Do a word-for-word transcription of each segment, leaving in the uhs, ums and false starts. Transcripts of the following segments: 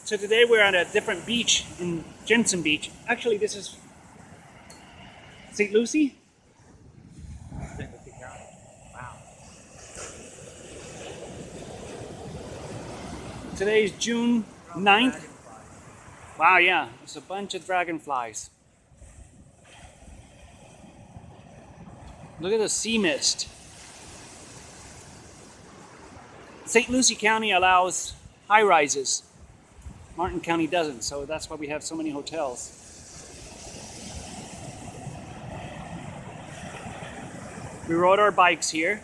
So today we're at a different beach in Jensen Beach. Actually, this is Saint Lucie? Saint Lucie County. Wow. Today is June ninth. Wow, yeah, there's a bunch of dragonflies. Look at the sea mist. Saint Lucie County allows high rises. Martin County doesn't, so that's why we have so many hotels. We rode our bikes here.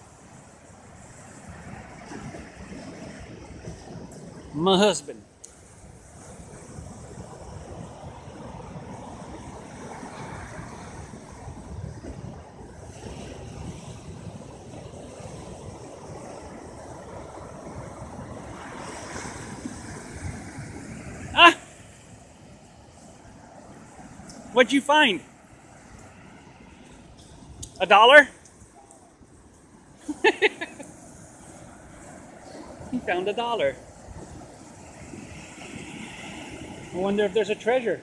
My husband. Ah! What'd you find? A dollar? He found a dollar. I wonder if there's a treasure.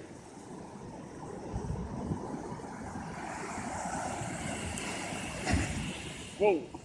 Whoa.